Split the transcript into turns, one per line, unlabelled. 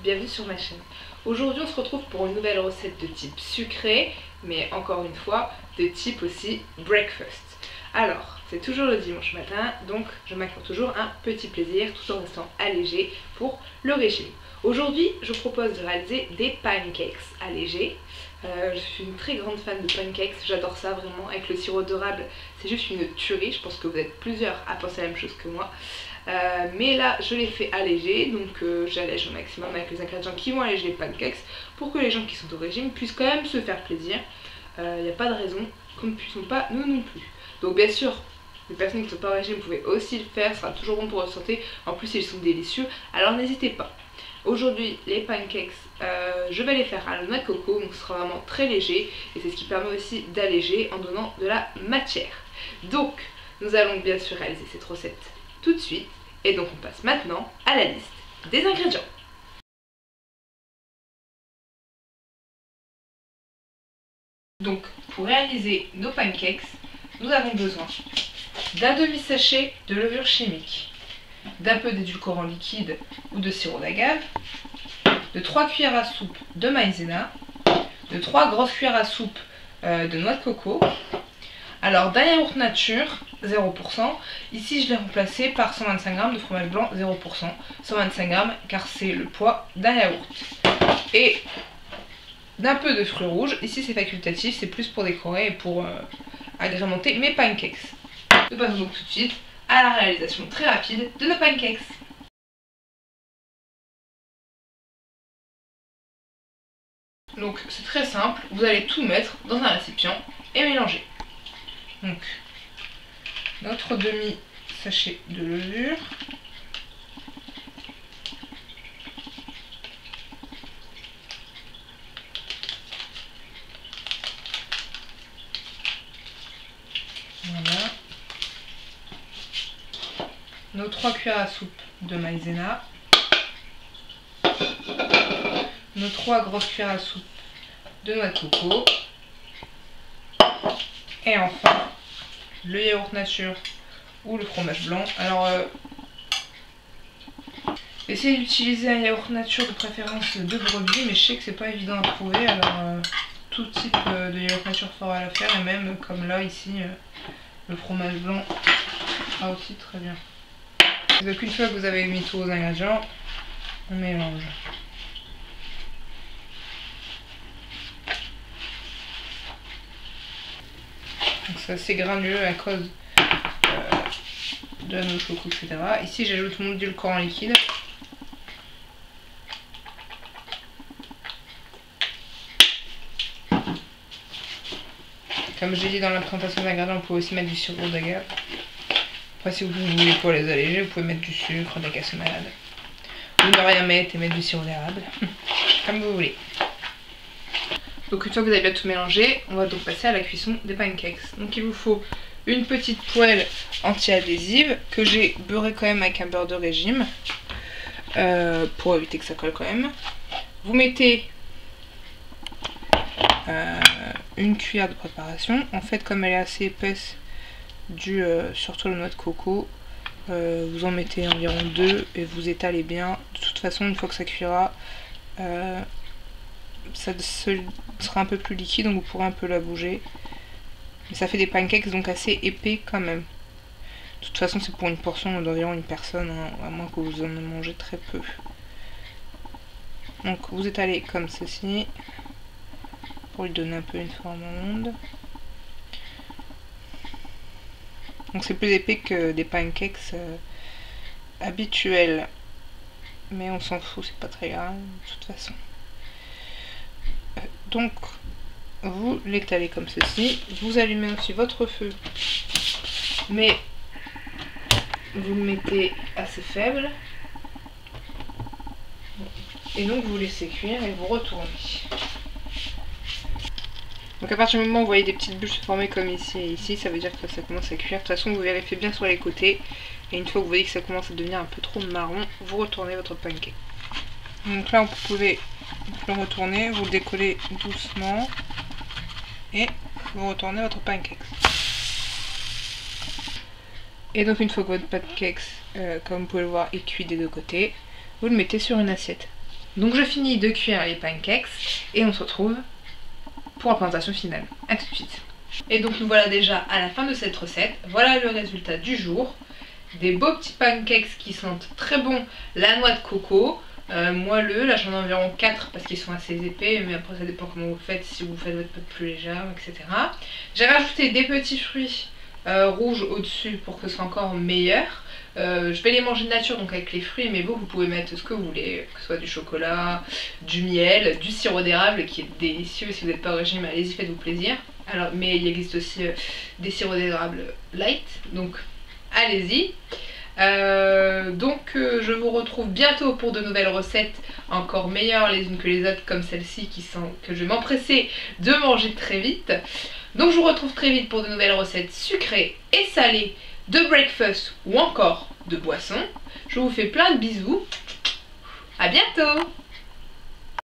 bienvenue sur ma chaîne. Aujourd'hui on se retrouve pour une nouvelle recette de type sucré, mais encore une fois de type aussi breakfast. Alors, c'est toujours le dimanche matin, donc je m'accorde toujours un petit plaisir tout en restant allégé pour le régime. Aujourd'hui, je vous propose de réaliser des pancakes allégés. Je suis une très grande fan de pancakes, j'adore ça vraiment, avec le sirop d'érable, c'est juste une tuerie. Je pense que vous êtes plusieurs à penser la même chose que moi. Mais là je l'ai fait alléger, donc j'allège au maximum avec les ingrédients qui vont alléger les pancakes pour que les gens qui sont au régime puissent quand même se faire plaisir. Il n'y a pas de raison qu'on ne puisse pas, nous non plus. Donc bien sûr, les personnes qui ne sont pas au régime, vous pouvez aussi le faire, ce sera toujours bon pour votre santé. En plus ils sont délicieux, alors n'hésitez pas. Aujourd'hui les pancakes, je vais les faire à la noix de coco, donc ce sera vraiment très léger. Et c'est ce qui permet aussi d'alléger en donnant de la matière. Donc nous allons bien sûr réaliser cette recette tout de suite. Et donc on passe maintenant à la liste des ingrédients. Donc pour réaliser nos pancakes, nous avons besoin d'un demi-sachet de levure chimique, d'un peu d'édulcorant liquide ou de sirop d'agave, de 3 cuillères à soupe de maïzena, de 3 grosses cuillères à soupe de noix de coco, alors d'un yaourt nature 0%, ici je l'ai remplacé par 125 g de fromage blanc 0%, 125 g car c'est le poids d'un yaourt, et d'un peu de fruits rouges, ici c'est facultatif, c'est plus pour décorer et pour agrémenter mes pancakes. Nous passons donc tout de suite à la réalisation très rapide de nos pancakes. Donc c'est très simple, vous allez tout mettre dans un récipient et mélanger. Donc notre demi-sachet de levure, voilà, nos 3 cuillères à soupe de maïzena, nos 3 grosses cuillères à soupe de noix de coco, et enfin le yaourt nature ou le fromage blanc. Alors essayez d'utiliser un yaourt nature de préférence de brebis, mais je sais que c'est pas évident à trouver, alors tout type de yaourt nature fera l'affaire, et même comme là ici le fromage blanc sera aussi très bien. Donc une fois que vous avez mis tous vos ingrédients, on mélange. C'est assez granuleux à cause de la noix de coco, etc. Ici j'ajoute mon édulcorant liquide. Comme j'ai dit dans la présentation des ingrédients, vous pouvez aussi mettre du sirop d'agave. Après si vous voulez pour les alléger, vous pouvez mettre du sucre, de la cassonade. Ou ne rien mettre et mettre du sirop d'érable. Comme vous voulez. Donc une fois que vous avez bien tout mélangé, on va donc passer à la cuisson des pancakes. Donc il vous faut une petite poêle anti-adhésive que j'ai beurré quand même avec un beurre de régime pour éviter que ça colle quand même. Vous mettez une cuillère de préparation. En fait, comme elle est assez épaisse due surtout à la noix de coco, vous en mettez environ 2 et vous étalez bien. De toute façon, une fois que ça cuira, ça sera un peu plus liquide, donc vous pourrez un peu la bouger. Mais ça fait des pancakes donc assez épais quand même. De toute façon c'est pour une portion d'environ une personne, hein, à moins que vous en mangez très peu. Donc vous étalez comme ceci, pour lui donner un peu une forme ronde. Donc c'est plus épais que des pancakes habituels. Mais on s'en fout, c'est pas très grave de toute façon. Donc vous l'étalez comme ceci, vous allumez aussi votre feu, mais vous le mettez assez faible, et donc vous laissez cuire et vous retournez. Donc à partir du moment où vous voyez des petites bulles se former comme ici et ici, ça veut dire que ça commence à cuire. De toute façon vous vérifiez bien sur les côtés, et une fois que vous voyez que ça commence à devenir un peu trop marron, vous retournez votre pancake. Donc là vous pouvez le retourner, vous le décollez doucement et vous retournez votre pancake. Et donc une fois que votre pancake, comme vous pouvez le voir, est cuit des deux côtés, vous le mettez sur une assiette. Donc je finis de cuire les pancakes et on se retrouve pour la présentation finale. A tout de suite. Et donc nous voilà déjà à la fin de cette recette. Voilà le résultat du jour. Des beaux petits pancakes qui sentent très bon la noix de coco. Moelleux, là j'en ai environ 4 parce qu'ils sont assez épais, mais après ça dépend comment vous faites, si vous faites votre pâte plus légère, etc. J'ai rajouté des petits fruits rouges au-dessus pour que ce soit encore meilleur. Je vais les manger de nature, donc avec les fruits, mais vous pouvez mettre ce que vous voulez, que ce soit du chocolat, du miel, du sirop d'érable qui est délicieux. Si vous n'êtes pas au régime, allez-y, faites-vous plaisir. Alors, mais il existe aussi des sirops d'érable light, donc allez-y. Je vous retrouve bientôt pour de nouvelles recettes encore meilleures les unes que les autres, comme celle-ci que je vais m'empresser de manger très vite. Donc je vous retrouve très vite pour de nouvelles recettes sucrées et salées de breakfast ou encore de boissons. Je vous fais plein de bisous. À bientôt!